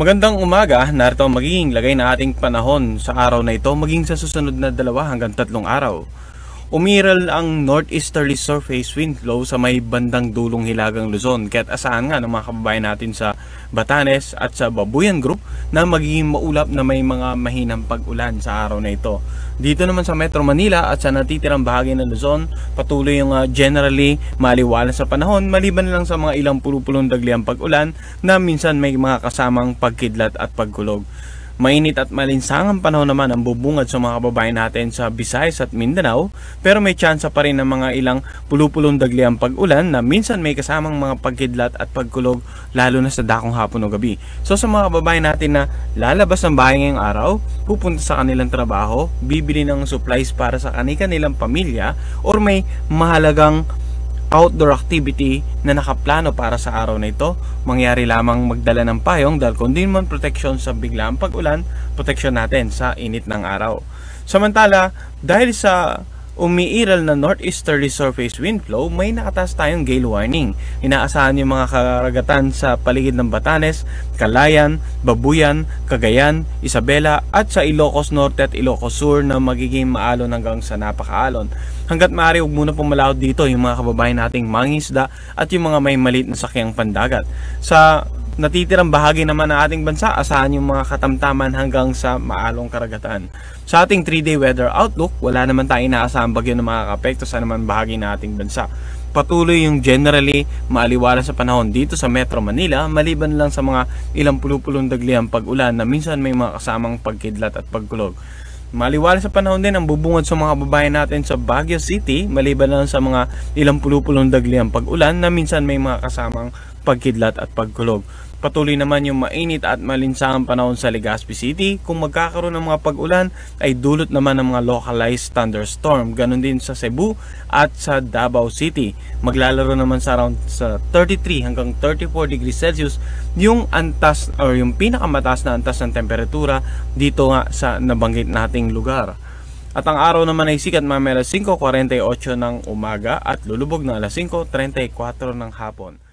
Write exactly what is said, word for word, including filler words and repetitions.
Magandang umaga, narito ang magiging lagay na ating panahon sa araw na ito maging sa susunod na dalawa hanggang tatlong araw. Umiral ang northeasterly surface wind flow sa may bandang dulong hilagang Luzon, kaya't asahan nga ng mga kababayan natin sa Batanes at sa Babuyan Group na magiging maulap na may mga mahinang pag-ulan sa araw na ito. Dito naman sa Metro Manila at sa natitirang bahagi ng Luzon, patuloy yung uh, generally maliwalas sa panahon maliban lang sa mga ilang pulupulong dagliang pag-ulan na minsan may mga kasamang pagkidlat at pagkulog. Mainit at malinsangang panahon naman ang bubungad sa mga kababayan natin sa Visayas at Mindanao, pero may tsansa pa rin ng mga ilang pulupulong dagliang pag-ulan na minsan may kasamang mga pagkidlat at pagkulog lalo na sa dakong hapon o gabi. So sa mga kababayan natin na lalabas ng bahay ngayong araw, pupunta sa kanilang trabaho, bibili ng supplies para sa kanilang pamilya, or may mahalagang outdoor activity na nakaplano para sa araw na ito, mangyari lamang magdala ng payong dahil kung di man proteksyon sa biglaang pag-ulan, proteksyon natin sa init ng araw. Samantala, dahil sa umiiral na northeasterly surface wind flow, may nakataas tayong gale warning. Inaasahan yung mga karagatan sa paligid ng Batanes, Calayan, Babuyan, Cagayan, Isabela at sa Ilocos Norte at Ilocos Sur na magiging maalon hanggang sa napakaalon. Hanggat maaari, huwag muna pumalahod dito yung mga kababayan nating mangingisda at yung mga may maliit na sakyang pandagat. Sa natitirang bahagi naman ng ating bansa, asahan yung mga katamtaman hanggang sa maalong karagatan. Sa ating three day weather outlook, wala naman tayong inaasahang bagyo na makakapekto sa naman bahagi ng ating bansa. Patuloy yung generally maaliwalas sa panahon dito sa Metro Manila, maliban lang sa mga ilang pulupulong dagliang pag-ulan na minsan may mga kasamang pagkidlat at pagkulog. Maliwalas sa panahon din ang bubungad sa mga babayan natin sa Baguio City, maliban lang sa mga ilang pulupulong dagliang pag-ulan na minsan may mga kasamang pagkidlat at pagkulog. Patuloy naman yung mainit at malinsangang panahon sa Legazpi City. Kung magkakaroon ng mga pag-ulan ay dulot naman ng mga localized thunderstorm. Ganon din sa Cebu at sa Davao City. Maglalaro naman sa around sa thirty-three hanggang thirty-four degrees Celsius yung antas or yung pinakamataas na antas ng temperatura dito nga sa nabanggit nating lugar. At ang araw naman ay sikat mamaya alas singko forty-eight ng umaga at lulubog na alas singko trenta y kwatro ng hapon.